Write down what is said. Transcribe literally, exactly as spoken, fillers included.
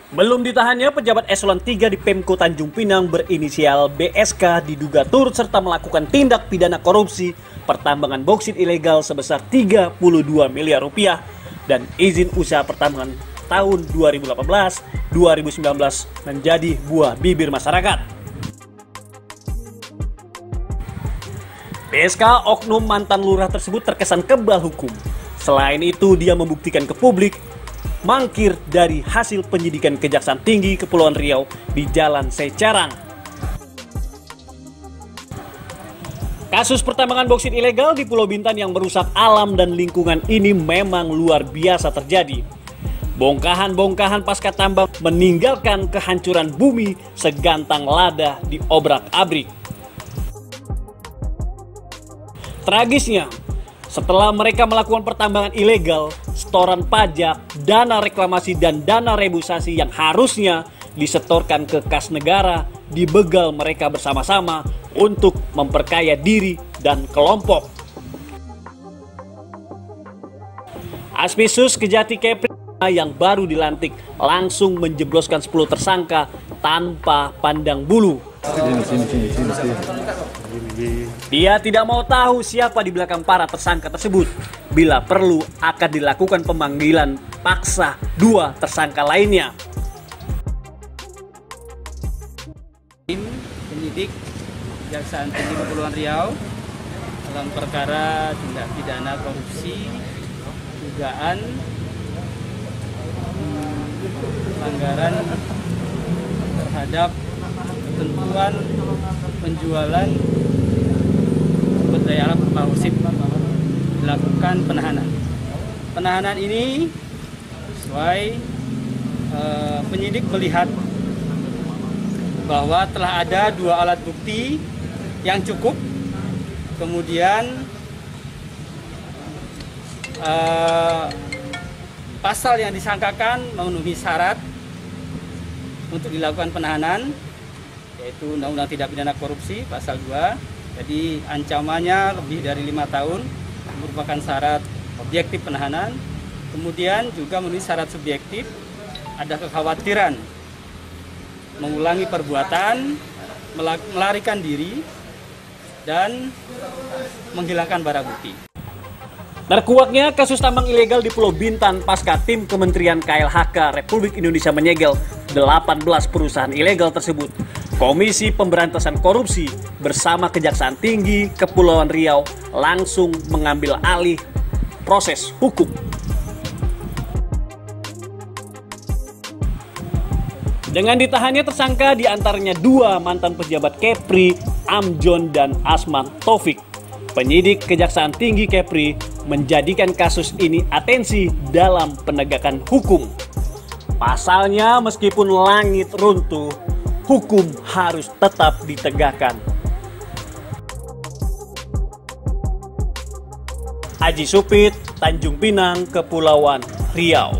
Belum ditahannya, pejabat eselon tiga di Pemko Tanjung Pinang berinisial B S K diduga turut serta melakukan tindak pidana korupsi pertambangan boksit ilegal sebesar tiga puluh dua miliar rupiah dan izin usaha pertambangan tahun dua ribu delapan belas dua ribu sembilan belas menjadi buah bibir masyarakat. B S K oknum mantan lurah tersebut terkesan kebal hukum. Selain itu, dia membuktikan ke publik mangkir dari hasil penyidikan Kejaksaan Tinggi Kepulauan Riau di Jalan Secarang. Kasus pertambangan boksit ilegal di Pulau Bintan yang merusak alam dan lingkungan ini memang luar biasa terjadi. Bongkahan-bongkahan pasca tambang meninggalkan kehancuran bumi segantang lada di obrak-abrik. Tragisnya, setelah mereka melakukan pertambangan ilegal, setoran pajak, dana reklamasi, dan dana rebusasi yang harusnya disetorkan ke kas negara dibegal mereka bersama-sama untuk memperkaya diri dan kelompok. Aspisus Kejati Kepri yang baru dilantik langsung menjebloskan sepuluh tersangka tanpa pandang bulu. Dia tidak mau tahu siapa di belakang para tersangka tersebut. Bila perlu akan dilakukan pemanggilan paksa dua tersangka lainnya. Tim penyidik Kejaksaan Tinggi Kepulauan Riau dalam perkara tindak pidana korupsi, dugaan pelanggaran terhadap ketentuan penjualan sumber daya alam bauxit dilakukan penahanan. Penahanan ini sesuai eh, penyidik melihat bahwa telah ada dua alat bukti yang cukup, kemudian eh, pasal yang disangkakan memenuhi syarat untuk dilakukan penahanan, yaitu Undang-Undang Tindak Pidana Korupsi pasal dua. Jadi ancamannya lebih dari lima tahun, merupakan syarat objektif penahanan. Kemudian juga memenuhi syarat subjektif, ada kekhawatiran mengulangi perbuatan, melarikan diri, dan menghilangkan barang bukti. Terkuaknya kasus tambang ilegal di Pulau Bintan pasca tim Kementerian K L H K Republik Indonesia menyegel delapan belas perusahaan ilegal tersebut. Komisi Pemberantasan Korupsi bersama Kejaksaan Tinggi Kepulauan Riau langsung mengambil alih proses hukum. Dengan ditahannya tersangka diantaranya dua mantan pejabat Kepri, Amjon dan Asman Taufik. Penyidik Kejaksaan Tinggi Kepri menjadikan kasus ini atensi dalam penegakan hukum. Pasalnya meskipun langit runtuh, hukum harus tetap ditegakkan. Aji Supit, Tanjung Pinang, Kepulauan Riau.